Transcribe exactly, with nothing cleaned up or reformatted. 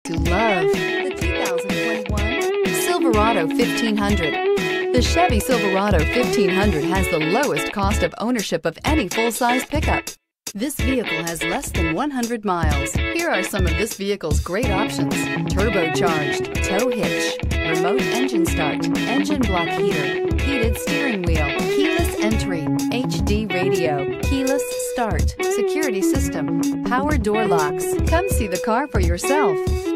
to love. The two thousand twenty-one Silverado fifteen hundred. The Chevy Silverado fifteen hundred has the lowest cost of ownership of any full-size pickup. This vehicle has less than one hundred miles. Here are some of this vehicle's great options: turbocharged, tow hitch, remote engine start, engine block heater, heated steering wheel, keyless entry, H D radio, keyless start, security system, power door locks. Come see the car for yourself.